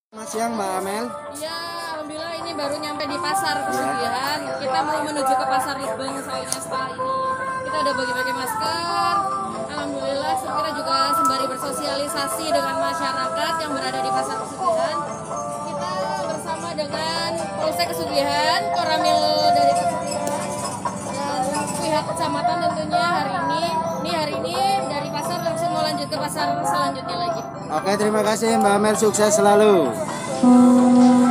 Selamat siang Mbak Amel. Iya, alhamdulillah ini baru nyampe di pasar Pesugihan. Kita mau menuju ke pasar Lebeng soalnya setelah ini. Kita udah bagi-bagi masker. Alhamdulillah kita juga sembari bersosialisasi dengan masyarakat yang berada di pasar Pesugihan. Kita bersama dengan Polsek Pesugihan, Koramil dari Pesugihan dan pihak kecamatan tentunya hari ini. Hari ini dari pasar langsung mau lanjut ke pasar selanjutnya lagi. Oke, terima kasih Mbak Amel, sukses selalu.